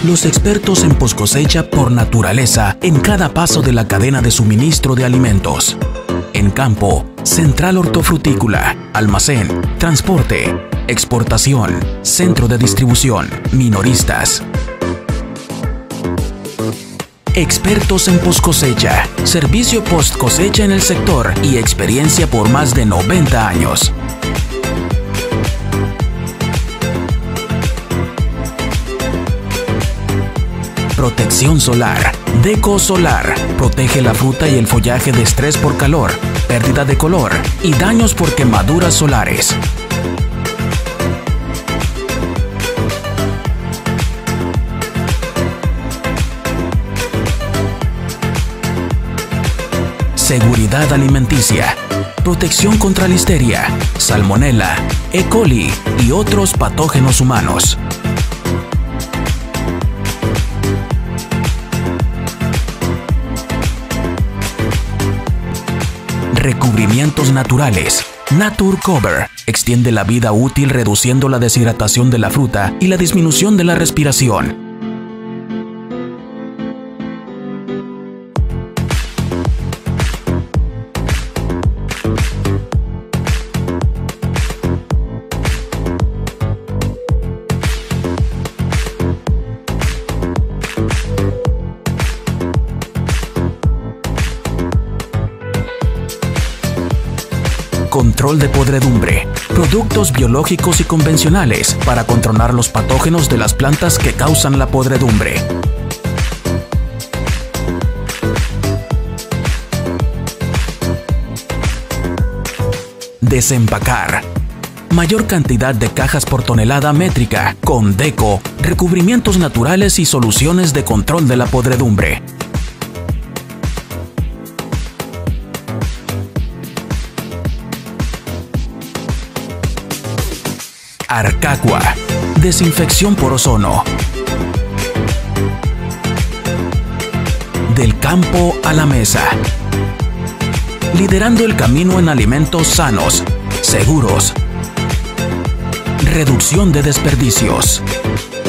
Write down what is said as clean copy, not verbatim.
Los expertos en poscosecha por naturaleza en cada paso de la cadena de suministro de alimentos. En campo, central hortofrutícola, almacén, transporte, exportación, centro de distribución, minoristas. Expertos en poscosecha, servicio post cosecha en el sector y experiencia por más de 90 años. Protección solar. Deco Solar. Protege la fruta y el follaje de estrés por calor, pérdida de color y daños por quemaduras solares. Seguridad alimenticia. Protección contra listeria, salmonela, E. coli y otros patógenos humanos. Recubrimientos naturales. Nature Cover extiende la vida útil reduciendo la deshidratación de la fruta y la disminución de la respiración. Control de podredumbre. Productos biológicos y convencionales para controlar los patógenos de las plantas que causan la podredumbre. Desempacar. Mayor cantidad de cajas por tonelada métrica con Deco, recubrimientos naturales y soluciones de control de la podredumbre. Arcaqua. Desinfección por ozono. Del campo a la mesa. Liderando el camino en alimentos sanos, seguros. Reducción de desperdicios.